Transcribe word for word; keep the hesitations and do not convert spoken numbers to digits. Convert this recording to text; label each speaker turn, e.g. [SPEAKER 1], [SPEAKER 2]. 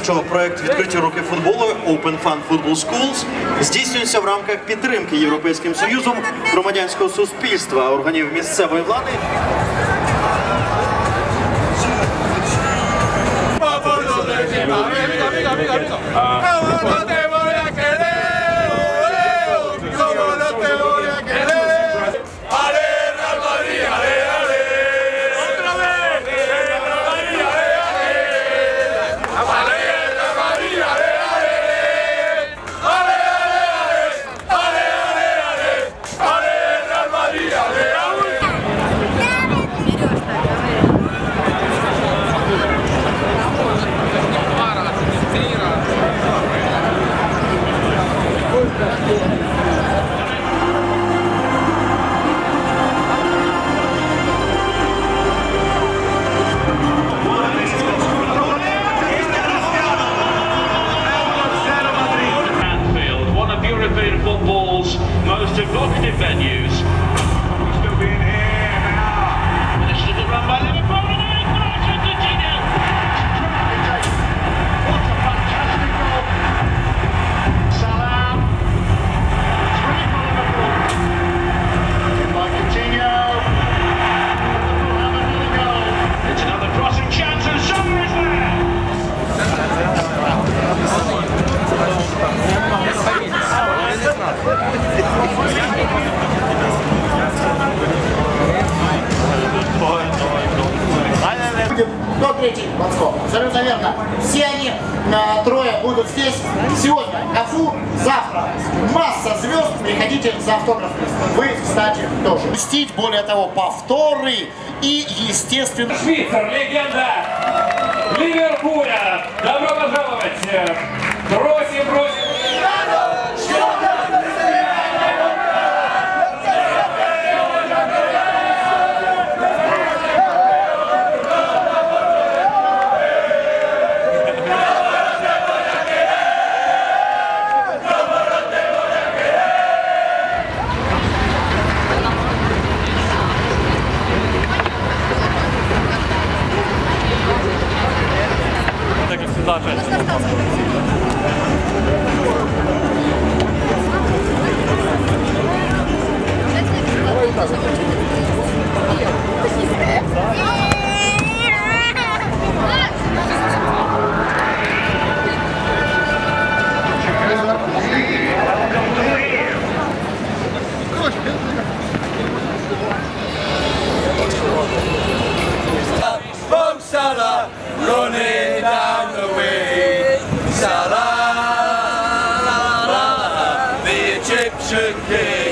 [SPEAKER 1] що проект «Відкриті руки футболу» Open Fun Football Schools здійснюється в рамках підтримки Європейським Союзом громадянського суспільства, органів місцевої влади.
[SPEAKER 2] Football's most evocative venues. We're still being here now. This is the run by Liverpool and then it's to Coutinho. What a fantastic goal! Salah. Three for Liverpool. In by Coutinho. Liverpool have another goal. It's another crossing chance and Sommer is there.
[SPEAKER 3] До третий подскок. Абсолютно верно. Все они э, трое будут здесь сегодня. Кафу, завтра. Масса звезд. Приходите за автографами. Вы, кстати, тоже. Пустить, более того, повторы и, естественно...
[SPEAKER 4] Швейцар, легенда Ливерпуля. Добро пожаловать. Просим, просим.
[SPEAKER 5] Salah running down the way. Salah, la, la, la, the Egyptian king.